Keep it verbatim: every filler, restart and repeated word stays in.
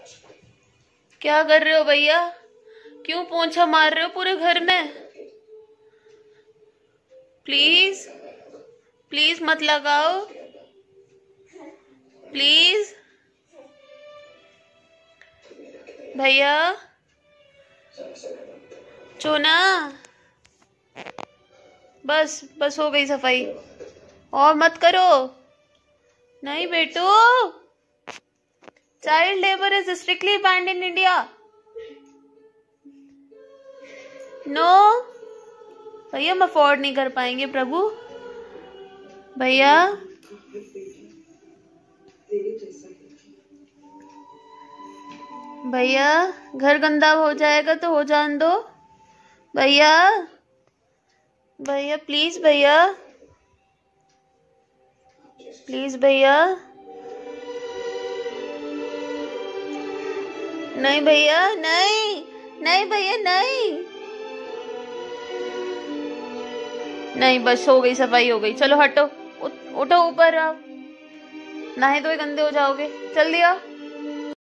क्या कर रहे हो भैया? क्यों पोंछा मार रहे हो पूरे घर में? प्लीज प्लीज मत लगाओ, प्लीज भैया। चोना, बस बस हो गई सफाई, और मत करो। नहीं बेटू, child labour is strictly banned in India. No भैया, हम अफोर्ड नहीं कर पाएंगे प्रभु। भैया भैया, घर गंदा हो जाएगा तो हो जान दो भैया। भैया प्लीज, भैया प्लीज भैया। नहीं भैया, नहीं नहीं भैया, नहीं नहीं, बस हो गई सफाई, हो गई। चलो हटो, उठो ऊपर आओ, नहाए धोए गंदे हो जाओगे। जल्दी आओ।